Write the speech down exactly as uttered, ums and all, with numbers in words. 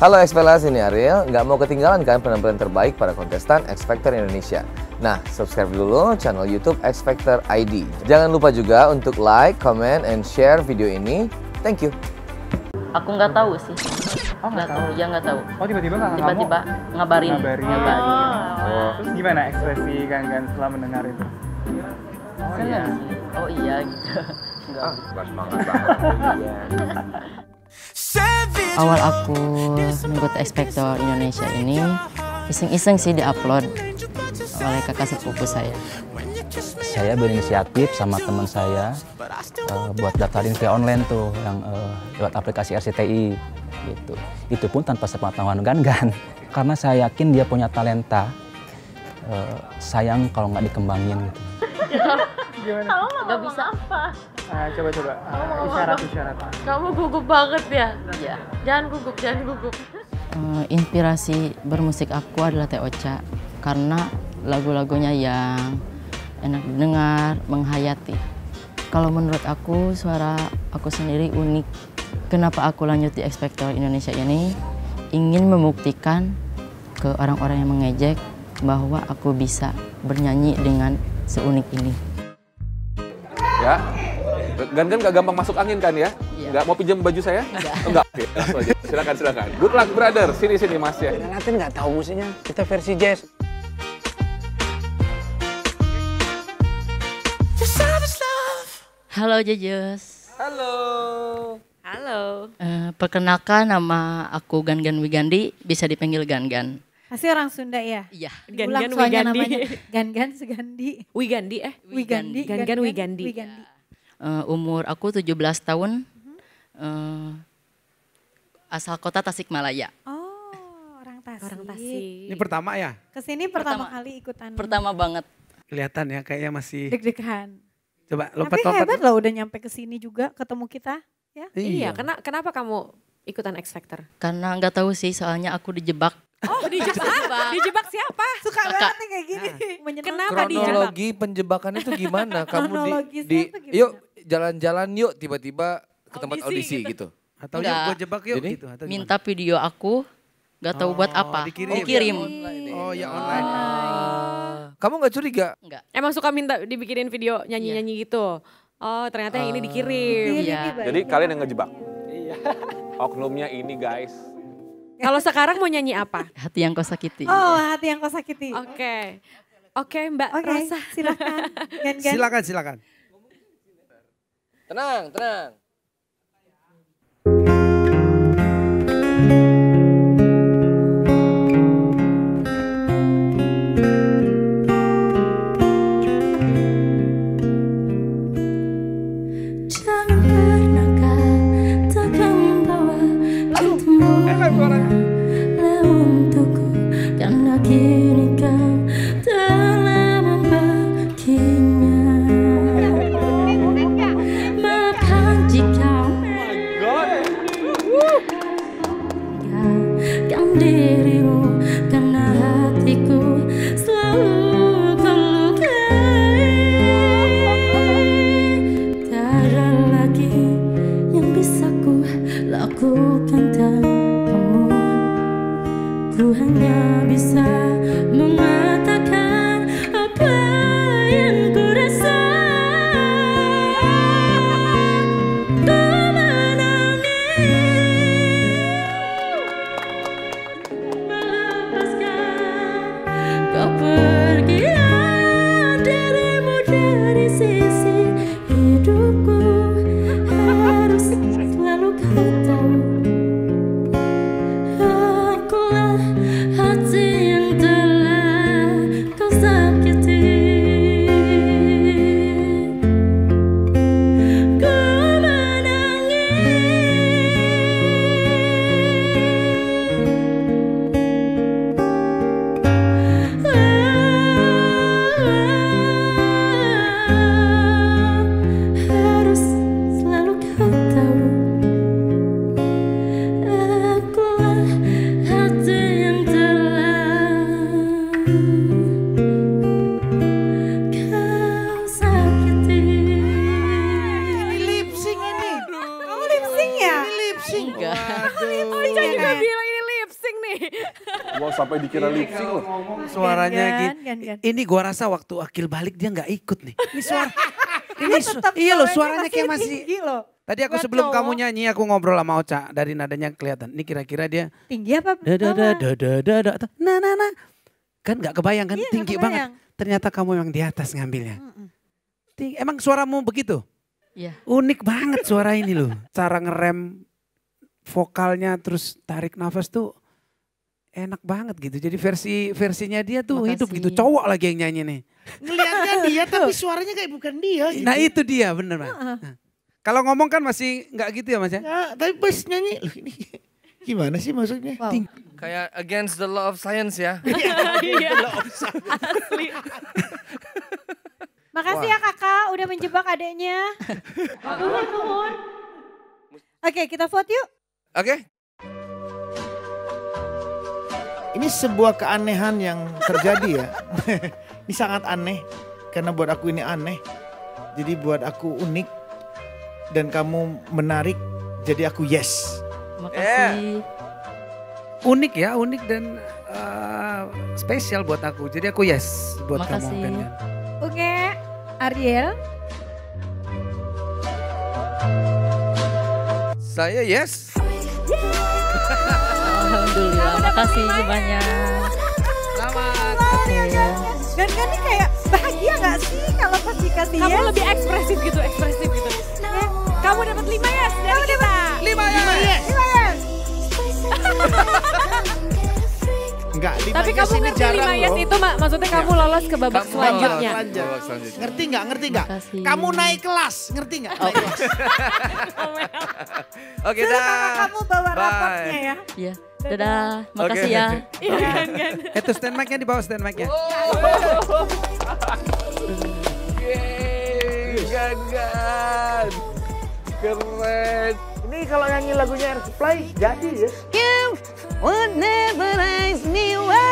Halo Xpellers, ini Ariel. Nggak mau ketinggalan kan penampilan terbaik para kontestan X Factor Indonesia? Nah, subscribe dulu channel YouTube X Factor I D. Jangan lupa juga untuk like, comment, and share video ini. Thank you. Aku nggak tahu sih. Oh, nggak tahu? Ya nggak tahu. Oh, tiba-tiba nggak Tiba-tiba ngabarin. Ngabarin. Ngabarin. Oh. Terus gimana ekspresi Gan-Gan setelah mendengar itu? Oh Senang iya. sih. Oh iya gitu. Enggak. Gak semangat banget. Awal aku mengikuti X Factor Indonesia ini iseng-iseng sih diupload oleh kakak sepupu saya. Saya berinisiatif sama teman saya uh, buat daftarin via online tuh yang uh, lewat aplikasi R C T I gitu. Itu pun tanpa sepengetahuan Gan-Gan karena saya yakin dia punya talenta. Uh, sayang kalau nggak dikembangin gitu. Gimana? Gak bisa apa? Ah, coba-coba uh, isyarat-isyarat. Kamu gugup banget ya? Iya. Jangan gugup, jangan gugup. Uh, inspirasi bermusik aku adalah Teh Ocha karena lagu-lagunya yang enak didengar, menghayati. Kalau menurut aku, suara aku sendiri unik. Kenapa aku lanjut di X Factor Indonesia ini? Ingin membuktikan ke orang-orang yang mengejek bahwa aku bisa bernyanyi dengan seunik ini. Ya, Gan-Gan gak gampang masuk angin kan ya? Iya. Nggak mau pinjam baju saya? Enggak. Enggak. Oke, langsung aja. Silakan, silakan. Good luck, brother. Sini, sini, Mas ya. Latin nggak tahu musiknya, kita versi jazz. Halo Jejus. Halo. Halo. Uh, perkenalkan, nama aku Gan-Gan Wigandi, bisa dipanggil Gan-Gan. Pasti orang Sunda ya? Iya. Gan-Gan Ulang soalnya Wigandi. namanya Gan-Gan Segandi. Wigandi eh? Wigandi. Gan-Gan Wigandi. Uh, umur aku tujuh belas tahun, uh, asal kota Tasikmalaya. Oh, orang Tasik. Orang Tasik. Ini pertama ya? Kesini pertama, Pertama. kali ikutan. Pertama banget. Kelihatan ya kayaknya masih. Deg-degan. Coba Tapi lompat-lompat. hebat loh udah nyampe ke sini juga ketemu kita. Ya. Iya, kena, kenapa kamu ikutan X Factor? Karena nggak tahu sih, soalnya aku dijebak. Oh, dijebak. dijebak siapa? Suka banget nih kayak gini. Menyenangkan. Kenapa dijebak? Kronologi penjebakan itu gimana? Kamu di, Kronologisnya di tuh gimana? yuk jalan-jalan yuk tiba-tiba ke tempat Audisi audisi gitu. gitu. Atau Enggak. yuk gue jebak yuk Jadi, gitu. Atau Minta video aku, nggak tahu buat Oh, apa. dikirim. Dikirim. Oh ya online. Ah, kamu nggak curiga? Enggak. Emang suka minta dibikinin video nyanyi-nyanyi gitu? Oh, ternyata yang ini dikirim. Iya. Jadi kalian yang ngejebak? Iya. Oknumnya ini, guys. Kalau sekarang mau nyanyi apa? Hati yang kau sakiti. Oh, hati yang kau sakiti. Oke. Oke, Mbak Oke, Rosa. silakan. Gan-Gan. Silakan silakan. Tenang, tenang. Jangan pernah katakan bahwa cintamu untukku, karena kini kau telah membaginya. Maafkan jika tinggalkan dirimu, karena hatiku selalu kau lukai. Tak ada lagi yang bisa ku lakukan tanpamu. Ku hanya bisa mengatakan apa yang ku rasa. Ku menangis melepaskan kau pergi, dirimu dari sisi hidupku. Harus selalu kau tahu, akulah hati yang telah Wow, sampai dikira lip sync loh. Suaranya Gan, gitu. gan, gan. Ini gua rasa waktu Akil balik dia nggak ikut nih. Ini suara. ini Dia su- tetap iya loh suaranya kayak masih. tinggi loh. Tadi aku Buat sebelum cowok. kamu nyanyi aku ngobrol sama Ocha dari nadanya kelihatan. Ini kira-kira dia Tinggi apa? da da da bawah? da da da da da nah nah nah. Kan nggak kebayang kan Iya, nggak tinggi banget. kebayang. Ternyata kamu yang di atas ngambilnya. Mm-mm. Tinggi. Emang suaramu begitu? Iya. Unik banget suara ini loh. Cara ngerem vokalnya terus tarik nafas tuh enak banget gitu. Jadi versi versinya dia tuh hidup Makasih. gitu. Cowok lagi yang nyanyi nih. Ngelihatnya dia tapi suaranya kayak bukan dia gitu. Nah itu dia bener Mas. Heeh. Nah, kalau ngomong kan masih nggak gitu ya Mas ya? Ya, tapi pas nyanyi, loh ini gimana sih maksudnya? Wow. Ting- Kayak against the law of science ya. Iya. Asli. Makasih ya kakak udah menjebak adeknya. Oke kita vote yuk. Oke. Ini sebuah keanehan yang terjadi ya. Ini sangat aneh karena buat aku ini aneh. Jadi buat aku unik dan kamu menarik jadi aku yes. Makasih. Unik ya, unik dan eh, spesial buat aku. Jadi aku yes buat Makasih. kamu. Gan, Gan. Oke Ariel. Saya yes. Alhamdulillah, makasih banyak. Selamat. Dan kan ini kayak bahagia gak sih kalau pas dikasih Kamu yes? lebih ekspresif gitu, ekspresif gitu. Kamu dapat lima yes dari kita. Lima ya. Lima yes. Enggak, lima Tapi yes kamu ini ngerti jarang lima yes loh. itu mak maksudnya kamu lolos ke babak Kamu selanjutnya. lolos. Lanjut. Babak selanjutnya. Ngerti nggak? Ngerti nggak? Makasih. Kamu naik kelas, ngerti nggak? Naik kelas. Oke Dulu kakak dah. kamu bawa Bye. rapotnya ya. Iya. Dadah. Makasih Oke. ya. Iya kan kan. Itu stand mic-nya di bawah stand mic-nya. Yeay, Gan Gan. Keren. Ini kalau nyanyi lagunya Air Supply jadi ya. You would never raise me well.